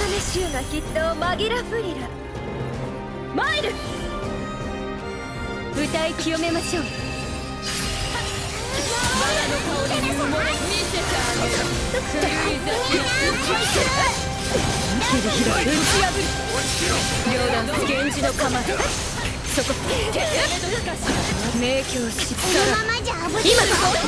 め衆がきっとマギラフリラマイル歌い清めましょう。バラの香りに埋もれ見せてあげる。狂い咲きの切り開く打ち破る両断源氏の構えそこ名教師このままじゃ今だ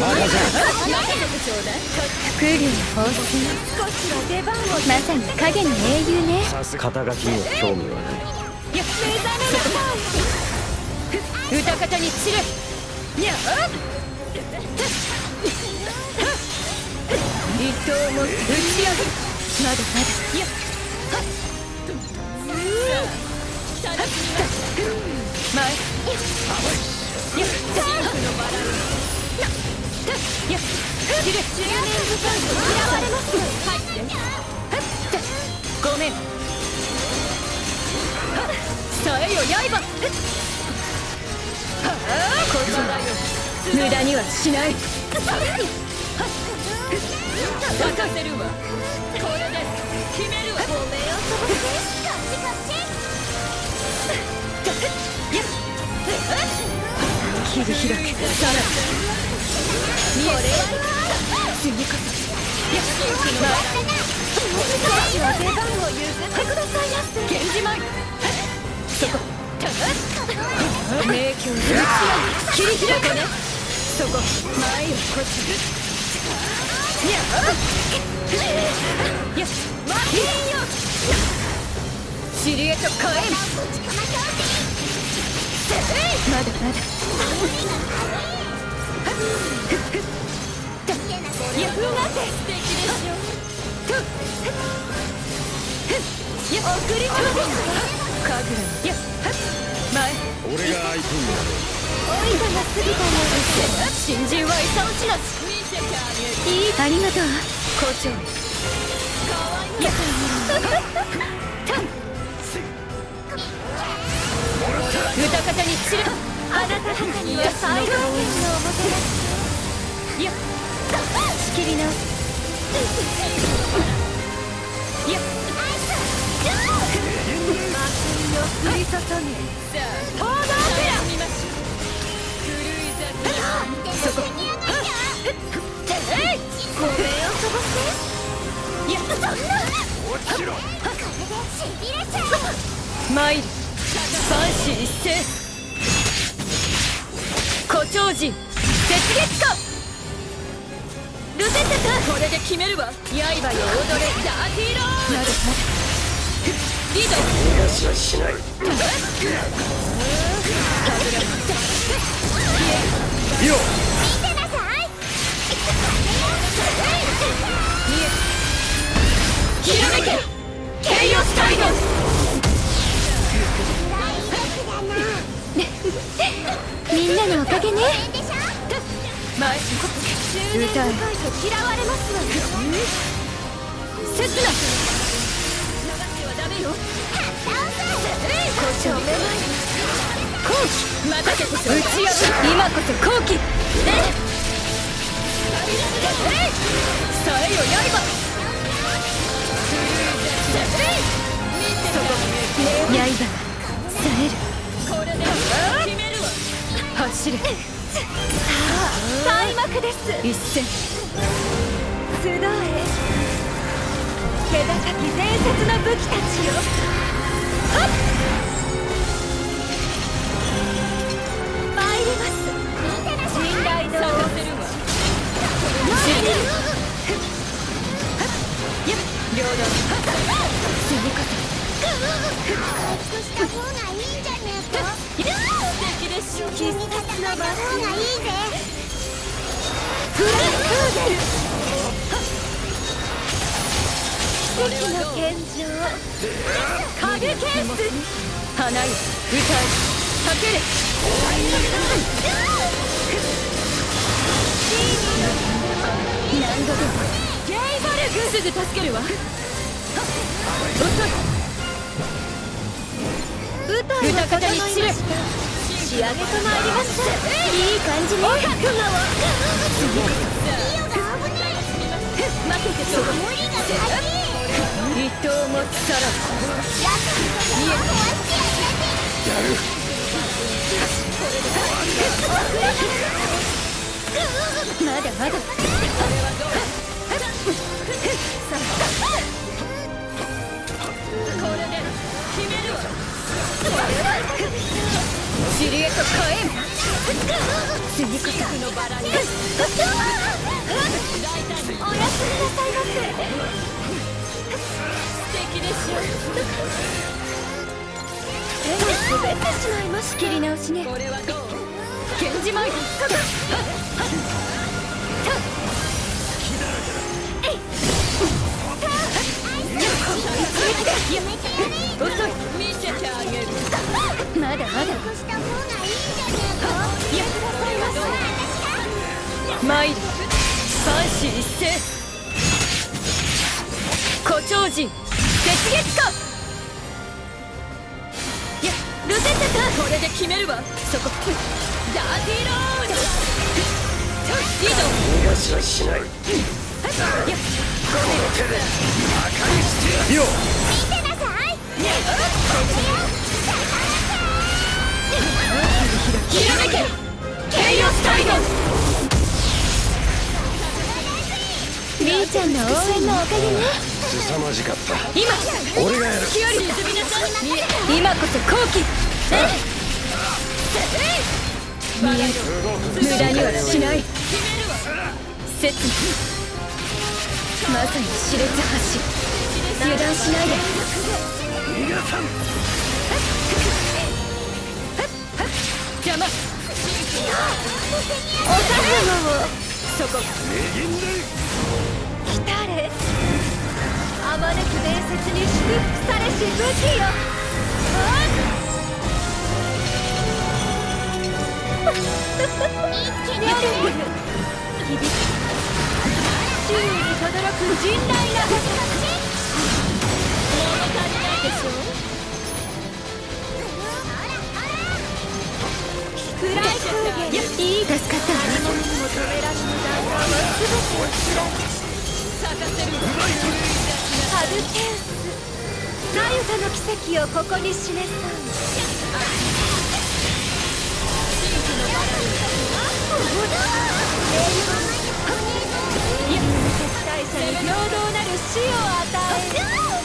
伏流放水少しは出番をまさに影の英雄ね。 肩書きには興味はない。 目覚めなさい歌方に散れにゃっ一刀をも打ち上げるまだまだやっ前やっピンクのバラやっ10年時間と嫌われますはいごめんさえよ刃こちらよ無駄にはしない咲かせるわこれで決めるわごめんを飛ばせこっちこっち切り開くさらに見えて次こそやっ少しは出番を譲ってくださいませ。源氏前そこ名教の打ち切り開くねそこ前をこっちにゃよしマキンよ知りへと帰るまだまだやふがて素敵でしょ送り届け神楽や前俺が相手になる。 おいたが過ぎたようです新人は勇ちなしいいありがとう校長や歌方に散るあなた方には最大限のおもてなしや仕切り直すや魔水を降り注げ東道フェラそこごめんを飛ばせいやそんな落ちろこれでしびれちゃう参る万死一斉胡蝶人雪月花ルゼッテさんこれで決めるわ刃よ踊れダーティーローまだまだリード逃がしはしない。見ろ見てなさいひらめけケイオスタイドみんなのおかげね前歌え嫌われますわよ刹那流してはダメよ校長めまい後期待てこそ打ち破る今こそ後期さえよ刃そこ刃がさえるこれで決めるわ走れさあ開幕です一戦集え気高き伝説の武器たちよはっ参ります信頼の咲かせるわ両断次こそ回復した方がいいんじゃねえか素敵でしょ君が戦った方がいいぜフランクーゲル奇跡の献上影ケース花よ歌えかけれ何度でもゲイバルグすぐ助けるわ遅い歌方に散れ仕上げと参りましたいい感じね覚悟を次こそ待っててそこ無理が先い糸を持つさらやる。 まだまだこれで決めるわ。シリエと火炎次こそのバラにおやすみなさいませ。素敵でしょ。手が滑ってしまいました。仕切り直しね。これはどう？源氏舞遅い。見せてあげる。まだまだ参る。三子一斉胡蝶人雪月花。いやルテッタさん、これで決めるわ。そこダーティーロード移動。 逃がしはしない。 いやこの手で赤にしてやるよ。 ひらめけケイオスタイド。みーちゃんの応援のおかげね。 凄まじかった。 今俺がやる。 月より沈みなさい。今こそ好機。見える。無駄にはしない。切なまさに熾烈発進。油断しないで。 逃がさん。 邪魔。お母様をそこ。 レジェンダリ来たれ。あまねく伝説に祝福されし武器よ。周囲に轟く甚大な物足りないでしょ。暗い空言。いい助かった。何者にも止められぬ弾丸は全てを咲かせる。アルテウス、ナユタの奇跡をここに示さん。敵対者に平等なる死を与える。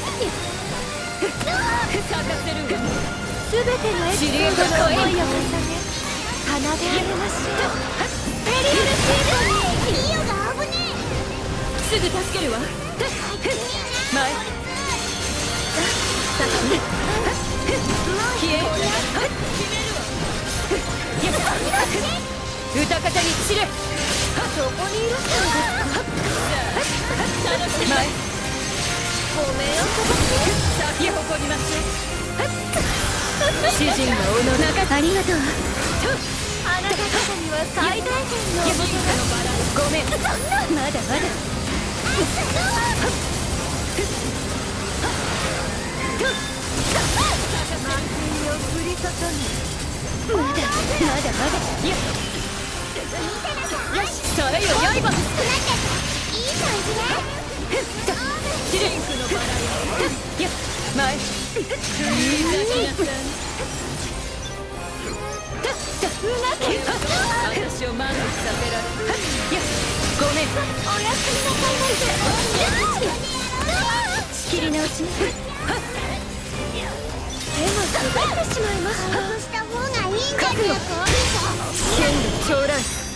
咲かせるわ。すべてのエピソードの思いを重ね奏であげましょう。エリアルシートにイオが危ねえ。すぐ助けるわ。前消え歌方に散れ。そこにいらっしゃるんですか。前ごめんをこぼす。咲き誇ります。主人がおの中。ありがとう。あなた方には最大限のごめん。まだまだ。満天を降り注ぐ。まだまだまだ。いやよし、それよ刃。いい感じね。シリンクのバラよ。いや前いいザジナさん。私を満足させられる。いやごめん。おやすみなさいませ。仕切り直しね。手が滑ってしまいました。そうした方がいいんじゃないか。剣の長来。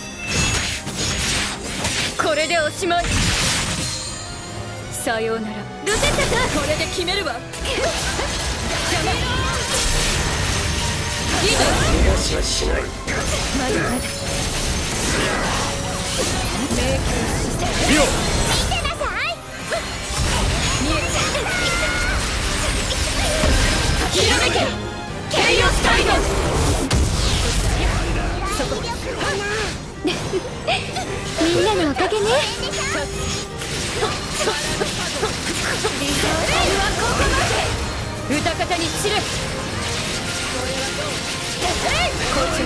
これでおしまい。さようなら。ルテッタさん、これで決めるわ。邪魔。 逃がしはしない。 まだまだ。迷宮見ろ。 見てなさい。見えひらめけケイオスタイド。そこみんなのおかげね。リゾールはここまで。歌方に散れ。校長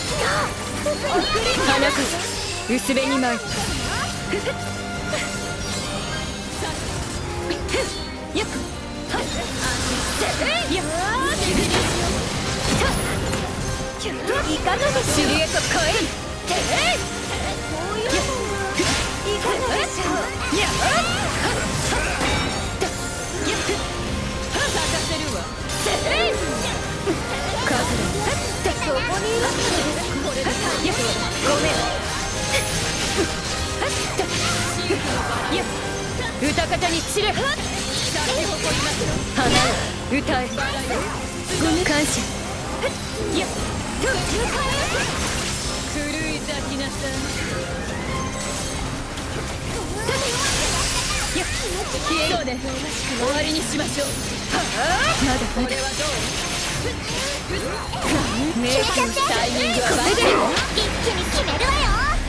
花風薄紅舞。やっいかがでしょう。シリエと変える。いかがでしょう。やっ咲かせるわ。カズレそこにいる。これでごめん。歌方に散れ。花を歌え。感謝。狂い咲きなさい。そうね、終わりにしましょう。まだこれはどう？メイクのタイミングはこれで一気に決めるわよ。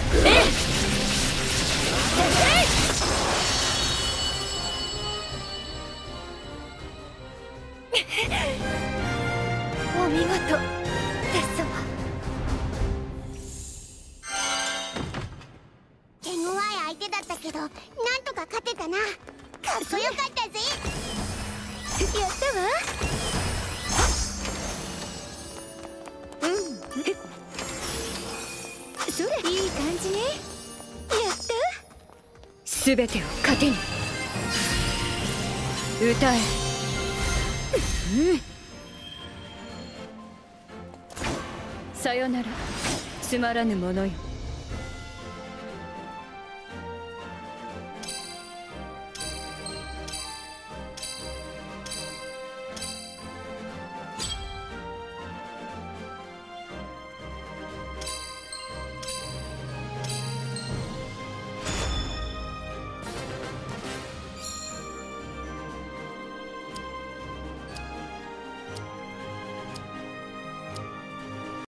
お見事ですわ。 手強い相手だったけど、なんとか勝てたな。かっこよかったぜ。 やったわ。それいい感じね。やった。すべてを糧に歌え。さよなら、つまらぬものよ。